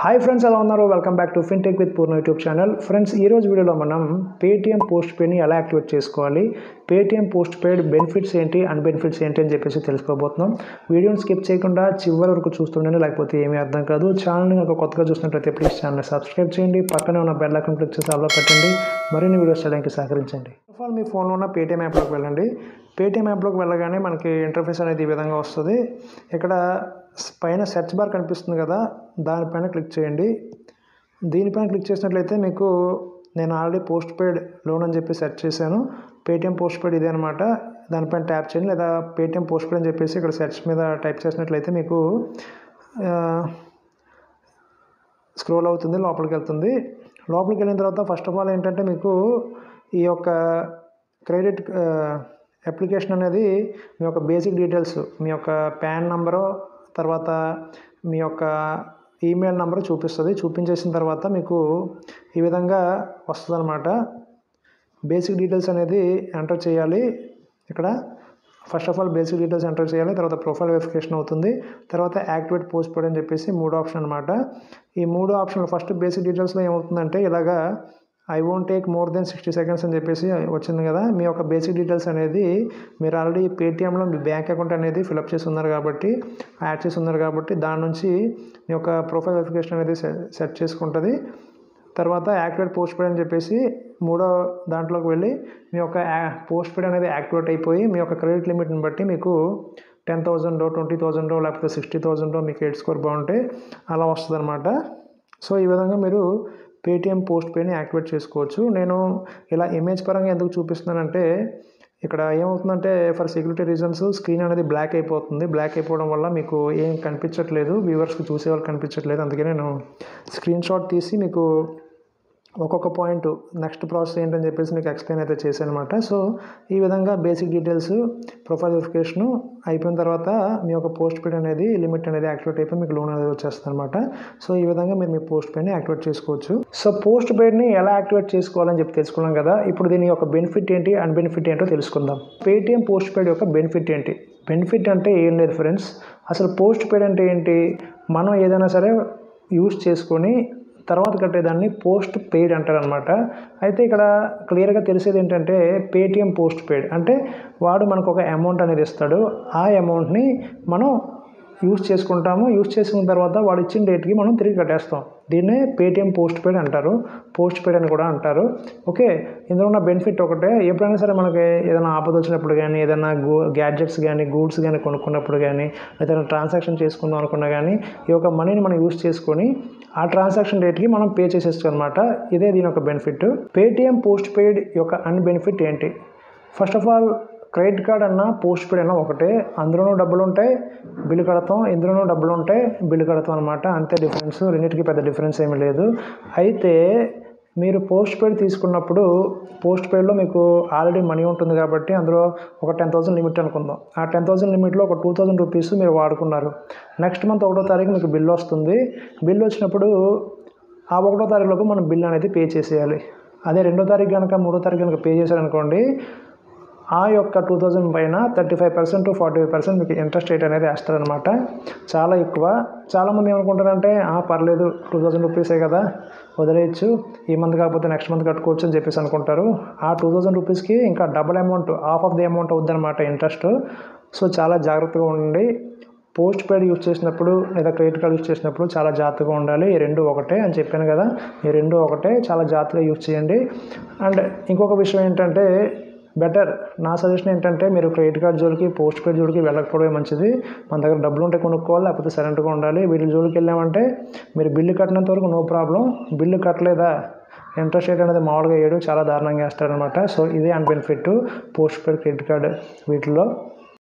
Hi friends, ఎలా ఉన్నారు? Welcome back to Fintech with Purna YouTube channel. Friends, ఈ రోజు వీడియోలో మనం పేటిఎం పోస్ట్ పేని ఎలా యాక్టివేట్ చేసుకోవాలి, పేటిఎం పోస్ట్ పేడ్ బెనిఫిట్స్ ఏంటి, అన్బెనిఫిట్స్ ఏంటి అని చెప్పేసి తెలుసుకోబోతున్నాం. వీడియోని స్కిప్ చేయకుండా చివరి వరకు చూస్తుండండి, లేకపోతే ఏమీ అర్థం కాదు. ఛానల్ని ఒక కొత్తగా చూసినట్లయితే ప్లీజ్ ఛానల్ని సబ్స్క్రైబ్ చేయండి, పక్కనే ఉన్న బెల్ ఐకాన్ క్లిక్ చేసి ఆల్లో పెట్టండి, మరిన్ని వీడియోస్ చేయడానికి సహకరించండి. ఫస్ట్ ఆఫ్ ఆల్ మీ ఫోన్లో ఉన్న పేటిఎం యాప్లోకి వెళ్ళండి. పేటిఎం యాప్లోకి వెళ్ళగానే మనకి ఇంటర్ఫేస్ అనేది ఈ విధంగా వస్తుంది. ఇక్కడ పైన సెర్చ్ బార్ కనిపిస్తుంది కదా, దానిపైన క్లిక్ చేయండి. దీనిపైన క్లిక్ చేసినట్లయితే మీకు నేను ఆల్రెడీ పోస్ట్ పెయిడ్ లోన్ అని చెప్పి సెర్చ్ చేశాను. పేటిఎం పోస్ట్ పెయిడ్ ఇదే అనమాట. దానిపైన ట్యాప్ చేయండి, లేదా పేటిఎం పోస్ట్ పెయిడ్ అని చెప్పేసి ఇక్కడ సెర్చ్ మీద టైప్ చేసినట్లయితే మీకు స్క్రోల్ అవుతుంది, లోపలికి వెళ్తుంది. లోపలికి వెళ్ళిన తర్వాత ఫస్ట్ ఆఫ్ ఆల్ ఏంటంటే మీకు ఈ యొక్క క్రెడిట్ అప్లికేషన్ అనేది మీ యొక్క బేసిక్ డీటెయిల్స్, మీ యొక్క పాన్ నంబరు, తర్వాత మీ యొక్క ఈమెయిల్ నెంబర్ చూపిస్తుంది. చూపించేసిన తర్వాత మీకు ఈ విధంగా వస్తుంది అనమాట. బేసిక్ డీటెయిల్స్ అనేది ఎంటర్ చేయాలి. ఇక్కడ first of all basic details enter చేయాలి, తర్వాత ప్రొఫైల్ వెరిఫికేషన్ అవుతుంది, తర్వాత యాక్టివేట్ పోస్ట్ పేడ్ అని చెప్పేసి 3 ఆప్షన్ అనమాట. ఈ 3 ఆప్షన్లు ఫస్ట్ బేసిక్ డీటెయిల్స్లో ఏమవుతుందంటే ఇలాగా I won't take more than 60 seconds అని చెప్పేసి వచ్చింది కదా. మీ యొక్క బేసిక్ డీటెయిల్స్ అనేది మీరు ఆల్రెడీ పేటిఎంలో మీ బ్యాంక్ అకౌంట్ అనేది ఫిలప్ చేసి ఉన్నారు కాబట్టి, యాడ్ చేసి ఉన్నారు కాబట్టి దాని నుంచి మీ యొక్క ప్రొఫైల్ వెరిఫికేషన్ అనేది సెట్ చేసుకుంటుంది. తర్వాత యాక్టివేట్ పోస్ట్ పేడ్ అని చెప్పేసి 3వ దాంట్లోకి వెళ్ళి మీ యొక్క పోస్ట్ పేడ్ అనేది యాక్టివేట్ అయిపోయి మీ యొక్క క్రెడిట్ లిమిట్ని బట్టి మీకు 10,000 20,000 లేకపోతే 60,000 మీ క్రెడిట్ స్కోర్ బాగుంటే అలా వస్తుంది అనమాట. సో ఈ విధంగా మీరు పేటిఎం పోస్ట్ పేని యాక్టివేట్ చేసుకోవచ్చు. నేను ఇలా ఇమేజ్ పరంగా ఎందుకు చూపిస్తున్నానంటే ఇక్కడ ఏమవుతుందంటే ఫర్ సెక్యూరిటీ రీజన్స్ స్క్రీన్ అనేది బ్లాక్ అయిపోతుంది. బ్లాక్ అయిపోవడం వల్ల మీకు ఏం కనిపించట్లేదు, వ్యూవర్స్కి చూసే వాళ్ళు కనిపించట్లేదు. అందుకే నేను స్క్రీన్ షాట్ తీసి మీకు ఒక్కొక్క పాయింట్ నెక్స్ట్ ప్రాసెస్ ఏంటని చెప్పేసి మీకు ఎక్స్ప్లెయిన్ అయితే చేశాను అనమాట. సో ఈ విధంగా బేసిక్ డీటెయిల్స్, ప్రొఫైల్ వెరిఫికేషను అయిపోయిన తర్వాత మీ యొక్క పోస్ట్ పేడ్ అనేది లిమిట్ అనేది యాక్టివేట్ అయిపోయి మీకు లోన్ అనేది వచ్చేస్తుంది అనమాట. సో ఈ విధంగా మీరు మీ పోస్ట్ పేడ్ని యాక్టివేట్ చేసుకోవచ్చు. సో పోస్ట్ పేడ్ని ఎలా యాక్టివేట్ చేసుకోవాలని చెప్పి తెలుసుకున్నాం కదా. ఇప్పుడు దీని యొక్క బెనిఫిట్ ఏంటి, అన్బెనిఫిట్ ఏంటో తెలుసుకుందాం. పేటిఎం పోస్ట్ పేడ్ యొక్క బెనిఫిట్ ఏంటి? బెనిఫిట్ అంటే ఏం లేదు ఫ్రెండ్స్. అసలు పోస్ట్ పేడ్ అంటే ఏంటి? మనం ఏదైనా సరే యూజ్ చేసుకొని తర్వాత కట్టేదాన్ని పోస్ట్ పెయిడ్ అంటారు అనమాట. అయితే ఇక్కడ క్లియర్గా తెలిసేది ఏంటంటే పేటిఎం పోస్ట్ పెయిడ్ అంటే వాడు మనకు ఒక అమౌంట్ అనేది ఇస్తాడు. ఆ అమౌంట్ని మనం యూజ్ చేసుకుంటాము. యూజ్ చేసుకున్న తర్వాత వాడు ఇచ్చిన డేట్కి మనం తిరిగి కట్టేస్తాం. దీన్నే పేటిఎం పోస్ట్ పెయిడ్ అంటారు, పోస్ట్ పెయిడ్ అని కూడా అంటారు. ఓకే, ఇందులో ఉన్న బెనిఫిట్ ఒకటే, ఎప్పుడైనా సరే మనకి ఏదైనా ఆపద వచ్చినప్పుడు కానీ, ఏదైనా గ్యాడ్జెట్స్ కానీ, గూడ్స్ కానీ కొనుక్కున్నప్పుడు కానీ, ఏదైనా ట్రాన్సాక్షన్ చేసుకుందాం అనుకున్నా కానీ ఈ యొక్క మనీని మనం యూజ్ చేసుకొని ఆ ట్రాన్సాక్షన్ డేట్కి మనం పే చేసేస్తాం అనమాట. ఇదే దీని యొక్క బెనిఫిట్. పేటిఎం పోస్ట్ పెయిడ్ యొక్క అన్బెనిఫిట్ ఏంటి? First of all credit card అన్నా పోస్ట్ పేడ్ అన్నా ఒకటే. అందులోనూ డబ్బులు ఉంటాయి, బిల్లు కడతాం. ఇందులోనూ డబ్బులు ఉంటాయి, బిల్లు కడతాం అనమాట. అంతే డిఫరెన్స్, రెండింటికి పెద్ద డిఫరెన్స్ ఏమీ లేదు. అయితే మీరు పోస్ట్ పేడ్ తీసుకున్నప్పుడు పోస్ట్ పేడ్లో మీకు ఆల్రెడీ మనీ ఉంటుంది కాబట్టి అందులో ఒక 10,000 లిమిట్ అనుకుందాం. ఆ 10,000 లిమిట్లో ఒక 2,000 రూపీస్ మీరు వాడుకున్నారు. నెక్స్ట్ మంత్ 1వ తారీఖు మీకు బిల్లు వస్తుంది. బిల్లు వచ్చినప్పుడు ఆ 1వ తారీఖులోపు మనం బిల్ అనేది పే చేసేయాలి. అదే 2వ తారీఖు కనుక 3వ తారీఖు కనుక పే చేశారనుకోండి, ఆ యొక్క 2,000 పైన 35% to 45% మీకు ఇంట్రెస్ట్ రేట్ అనేది వేస్తారనమాట. చాలా ఎక్కువ. చాలామంది ఏమనుకుంటారంటే పర్లేదు 2,000 రూపీసే కదా, వదిలేయచ్చు, ఈ మంత్ కాకపోతే నెక్స్ట్ మంత్ కట్టుకోవచ్చు అని చెప్పేసి అనుకుంటారు. ఆ 2,000 రూపీస్కి ఇంకా double amount, half of the amount అవుద్దనమాట ఇంట్రెస్ట్. సో చాలా జాగ్రత్తగా ఉండండి. పోస్ట్ పేడ్ యూజ్ చేసినప్పుడు లేదా క్రెడిట్ కార్డ్ యూజ్ చేసినప్పుడు చాలా జాగ్రత్తగా ఉండాలి. ఈ రెండు ఒకటే అని చెప్పాను కదా, ఈ రెండు ఒకటే, చాలా జాగ్రత్తగా యూజ్ చేయండి. అండ్ ఇంకొక విషయం ఏంటంటే బెటర్, నా సజెషన్ ఏంటంటే మీరు క్రెడిట్ కార్డ్ జోలికి, పోస్ట్ పేడ్ జోలికి వెళ్ళకపోవడమే మంచిది. మన దగ్గర డబ్బులు ఉంటే కొనుక్కోవాలి, లేకపోతే సైలెంట్గా ఉండాలి. వీటి జోలికి వెళ్ళామంటే మీరు బిల్లు కట్టినంత వరకు నో ప్రాబ్లం, బిల్లు కట్టలేదా ఇంట్రెస్ట్ రేట్ అనేది మామూలుగా చాలా దారుణంగా వేస్తారనమాట. సో ఇదే unbenefit postpaid, credit card వీటిలో.